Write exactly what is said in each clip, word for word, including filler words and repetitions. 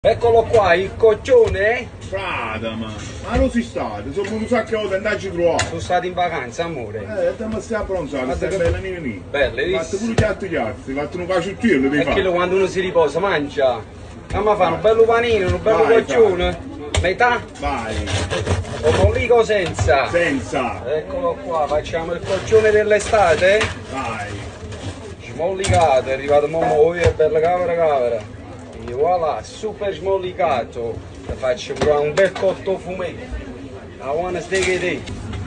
Eccolo qua, il coccione. Frate, ma, ma non si sta, sono un sacco di volte andarci a trovare. Sono stati in vacanza, amore. Eh, te mi stai appronzando, stai che... bella ne venire. Belle, hai Fatto visto? pure gli altri gatti, fatto un cacciuttiello devi E fare. quello quando uno si riposa, mangia. Mamma fa un bello panino, un bello Vai, coccione. Metà? Vai, O mollico senza? senza, Eccolo qua, facciamo il coccione dell'estate. vai. Smollicato, è arrivato Momo, è bella cavera cavera. E voilà, super smollicato. E faccio pure un bel cotto fumetto. I wanna stay it in.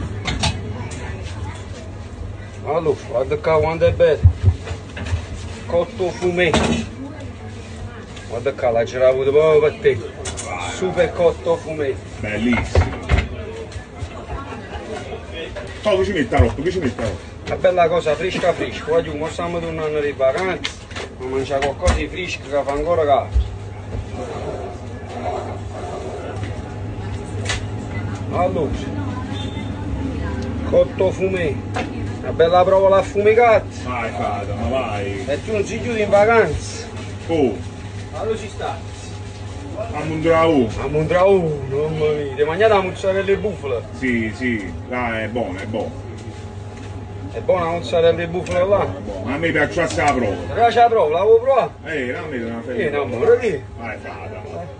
Allora, guarda qua quanto è bello. Cotto fumetto. Guarda qua, la giravo proprio per te. Super cotto fumetto. Bellissimo. Oh, che ci mette la roba, che ci mette la roba? Una bella cosa fresca fresca. Qua giù, stiamo tornando di vacanza. Ma mangiare qualcosa di fresco che fa ancora caldo. Allora, cotto fumetto. Una bella prova affumicata. Vai, frate, ma vai. E tu non si chiudi in vacanza. Oh, Allora ci sta. a Mondrau. A Mondrau, mamma mia. Ti mangiate la mozzarella e bufala? Sì, sì, là è buono, è buono. È buona la mozzarella e bufala là? È buono. A me piace la prova. Ti piace la prova? La vuoi provare? Eh, non mi una Eh, no, amore, che? Vai, frate.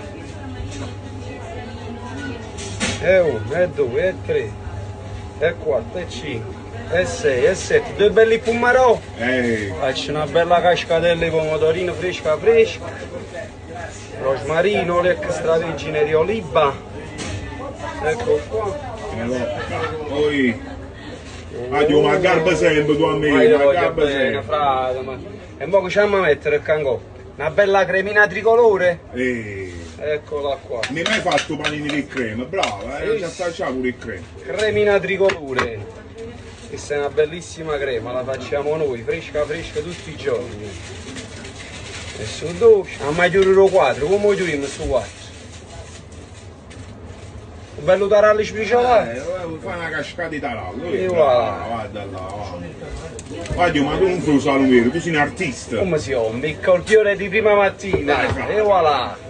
E uno, e due, e tre, e quattro, e cinque, e sei, e sette. Due belli pumarò. Eh, Faccio una bella cascatella di pomodorino fresca fresca. Rosmarino, l'extravergine di oliva. Ecco qua. poi... Addio, ma garba sempre tu a me, Ma io ma voglio garba bene, sempre. frate, ma... E mo' che ci andiamo a mettere il cangò? Una bella cremina tricolore? Eh, Eccola qua. non hai mai fatto panini di crema, brava, eh, Sì. già facciamo pure il crema. Cremina tricolore. Questa è una bellissima crema, la facciamo noi, fresca fresca tutti i giorni. E su dolce, a maggiore quattro, come chiudiamo su quattro? Un bello tarallo speciale? Eh, fai una cascata di tarallo, E eh, voilà. guarda là, guarda. Guarda, ma tu non fai un salumero, tu sei un artista. Come si chiama? Il colpione di prima mattina. Dai, frate. E voilà.